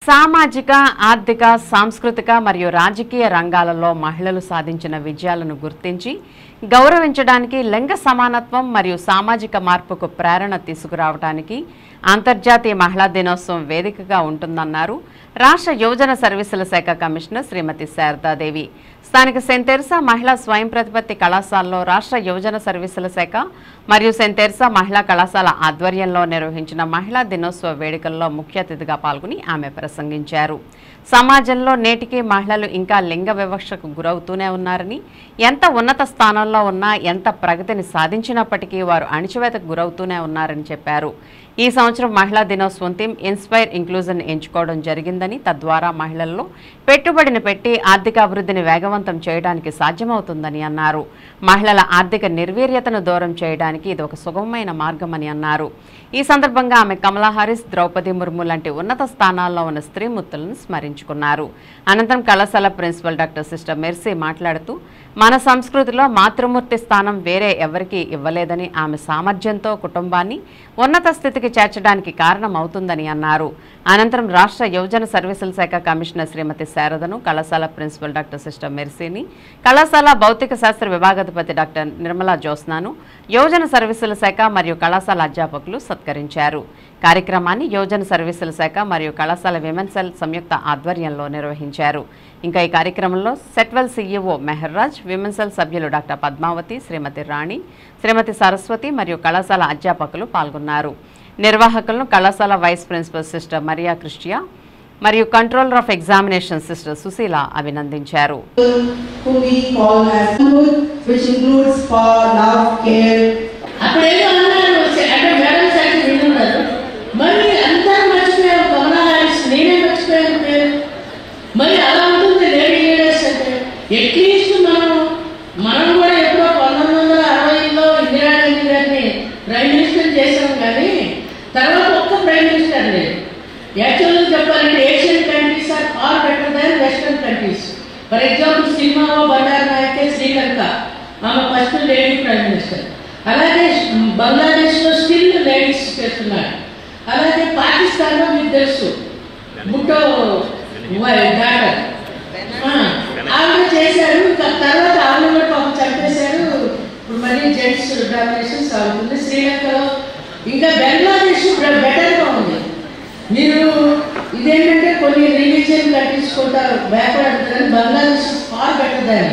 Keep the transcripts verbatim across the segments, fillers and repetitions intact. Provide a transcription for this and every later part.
సామాజిక, ఆర్థిక, సాంస్కృతిక మరియు రాజకీయ రంగాలలో మహిళలు సాధించిన విజయాలను గుర్తించి గౌరవించడానికి, లింగ సమానత్వం మరియు సామాజిక మార్పుకు ప్రేరణ తీసుకురావడానికి అంతర్జాతీయ మహిళా దినోత్సవం వేదికగా ఉంటుందన్నారు రాష్ట్ర యువజన సర్వీసుల శాఖ కమిషనర్ శ్రీమతి శారదాదేవి. స్థానిక సెయింట్ తెరెసా మహిళా స్వయం ప్రతిపత్తి కళాశాలలో రాష్ట్ర యువజన సర్వీసుల శాఖ మరియు సెయింట్ తెరెసా మహిళా కళాశాల ఆధ్వర్యంలో నిర్వహించిన మహిళా దినోత్సవ వేడుకల్లో ముఖ్య అతిథిగా పాల్గొని ఆమె ప్రసంగించారు. సమాజంలో నేటికి మహిళలు ఇంకా లింగ వివక్షకు గురవుతూనే ఉన్నారని, ఎంత ఉన్నత స్థానంలో ఉన్నా, ఎంత ప్రగతిని సాధించినప్పటికీ వారు అణిచివేతకు గురవుతూనే ఉన్నారని చెప్పారు. ఈ సంవత్సరం మహిళా దినోత్సవం థీమ్ ఇన్స్పైర్ ఇంక్లూజన్ ఎంచుకోవడం జరిగిందని, తద్వారా మహిళల్లో పెట్టుబడిని పెట్టి ఆర్థికాభివృద్ధిని వేగవంతం చేయడానికి సాధ్యమవుతుందని అన్నారు. మహిళల ఆర్థిక నిర్వీర్యతను దూరం చేయడానికి ఇది ఒక సుగమమైన మార్గమని అన్నారు. ఈ సందర్భంగా ఆమె కమలా హారిస్, ద్రౌపది ముర్ము లాంటి ఉన్నత స్థానాల్లో ఉన్న స్త్రీమూర్తులను స్మరించుకున్నారు. అనంతరం కళాశాల ప్రిన్సిపల్ డాక్టర్ సిస్టర్ మెర్సీ మాట్లాడుతూ, మన సంస్కృతిలో మాతృమూర్తి స్థానం వేరే ఎవరికీ ఇవ్వలేదని, ఆమె సామర్థ్యంతో కుటుంబాన్ని ఉన్నత స్థితికి చేర్చడానికి కారణం అవుతుందని అన్నారు. అనంతరం రాష్ట్ర యువజన సర్వీసుల శాఖ కమిషనర్ శ్రీమతి శారదను, కళాశాల ప్రిన్సిపల్ డాక్టర్ సిస్టర్ మెర్సీని, కళాశాల భౌతిక శాస్త్ర విభాగాధిపతి డాక్టర్ నిర్మలా జ్యోత్స్నాను యువజన సర్వీసుల శాఖ మరియు కళాశాల అధ్యాపకులు సత్కరించారు. కార్యక్రమాన్ని యువజన సర్వీసుల శాఖ మరియు కళాశాల విమెన్ సెల్ సంయుక్త ఆధ్వర్యంలో నిర్వహించారు. ఇంకా ఈ కార్యక్రమంలో Setwell CEO Meherraj, women cell సభ్యులు డాక్టర్ పద్మావతి, శ్రీమతి రాణి, శ్రీమతి సరస్వతి మరియు కళాశాల అధ్యాపకులు పాల్గొన్నారు. నిర్వాహకులను కళాశాల vice principal sister Maria Christia మరియు controller of examination sister Sushila అభినందించారు. మరి అలా ఉంటుంది లేడీ లీడర్స్ అంటే. అట్లీస్ట్ మనం మనం కూడా ఎప్పుడో పంతొమ్మిది వందల అరవైలో ఇందిరాగాంధీ గారిని ప్రైమ్ మినిస్టర్ చేసాం, కానీ తర్వాత ఒక్క ప్రైమ్ మినిస్టర్ లేదు. యాక్చువల్గా చెప్పాలంటే Asian countries are are better than western countries. For example సినిమాలో బండారు నాయకే శ్రీలంక, ఆమె ఫస్ట్ లేడీ ప్రైమ్ మినిస్టర్. అలాగే బంగ్లాదేశ్లో స్టిల్ లేడీస్ చేస్తున్నారు. అలాగే పాకిస్తాన్లో మీకు తెలుసు బుట్టో డాటర్ ఆవిడ చేశారు. తర్వాత ఆవిడ కూడా పాపం చంపేశారు. ఇప్పుడు మళ్ళీ జెంట్స్ డామినేషన్ సాగుతుంది. శ్రీలంకలో ఇంకా బంగ్లాదేశ్ బెటర్గా ఉంది. మీరు ఇదేంటంటే కొన్ని రిలీజియన్ కంట్రీస్ కొంత బ్యాక్వర్డ్ అవుతారని, బంగ్లాదేశ్ ఫార్ బెటర్ దాన్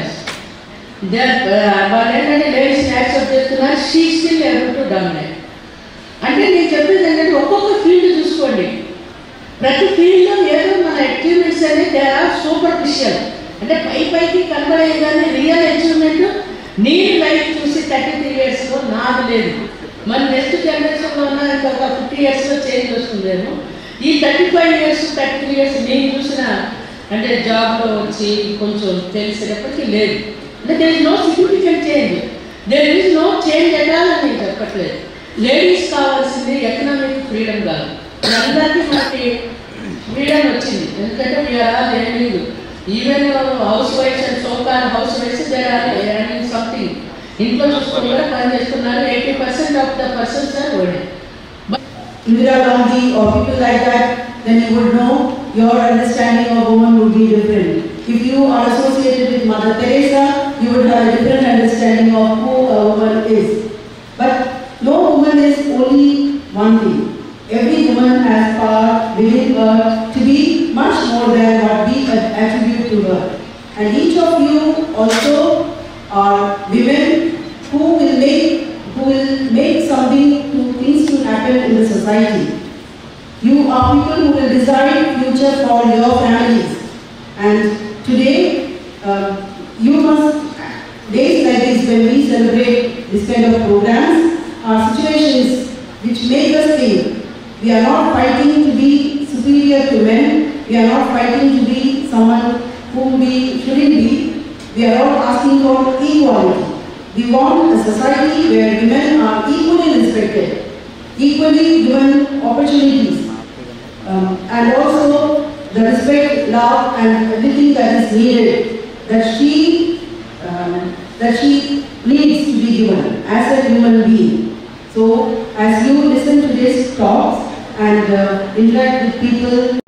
వాళ్ళు ఏంటంటే లేడీస్ని యాక్సెప్ట్ చేస్తున్నారు. She still able to dominate. అంటే నేను చెప్పేది ఏంటంటే ఒక్కొక్క ఫీల్డ్ చూసుకోండి. ప్రతి ఫీల్డ్లో ఏదో మన అచీవ్మెంట్స్ అనేది దే ఆర్ సూపర్ఫిషియల్, అంటే పై పైకి కనబడేది, కానీ రియల్ అచీవ్మెంట్ నీ లైఫ్ చూసి థర్టీ త్రీ ఇయర్స్లో నాది లేదు. మన నెక్స్ట్ జనరేషన్లో ఉన్న ఒక ఫిఫ్టీ ఇయర్స్లో చేంజ్ వస్తుందేమో. ఈ thirty five years thirty three years నేను చూసిన అంటే జాబ్లో వచ్చి కొంచెం తెలిసేటప్పటికీ లేదు. అంటే there is no significant change, there is no change ఎటాలని నేను చెప్పట్లేదు. లేడీస్ కావాల్సింది ఎకనామిక్ ఫ్రీడమ్ కాదు. అందరికీ మనకి ఫ్రీడమ్ వచ్చింది, ఎందుకంటే we are all earning. Even house wives and so called house wives they are earning something. ఇంట్లో చూసుకొని కూడా పని చేస్తున్నారు. Eighty percent of the persons are working. Indira Gandhi or people like that, then you would know your understanding of woman would be different. If you are associated with Mother Teresa, you would have a different understanding of who a woman is. But no woman is only one thing. Every woman has power within her to be much more than what we attribute to her. And each of you also are women who will make who will make something to things to happen in the society. You are people who will design future for your families. And today, uh, you must, days like this when we celebrate this kind of programs, our situations which make us think. We are not fighting to be superior to men. We are not fighting to be someone whom we shouldn't be. We are not asking for equality. We want a society where women are equally respected, equally given opportunities, um, and also the respect, love, and everything that is needed that she um, that she needs to be given as a human being. So, as you listen to these talks and uh, interact with people.